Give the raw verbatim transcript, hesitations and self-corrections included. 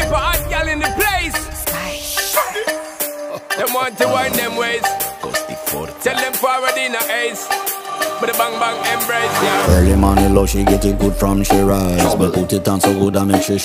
type of hot gal in the place. Them want to wind them ways. Tell them forward in a ace. But the bang bang embrace, yeah. Early morning love, she get it good from she rise. But put it on so good I make she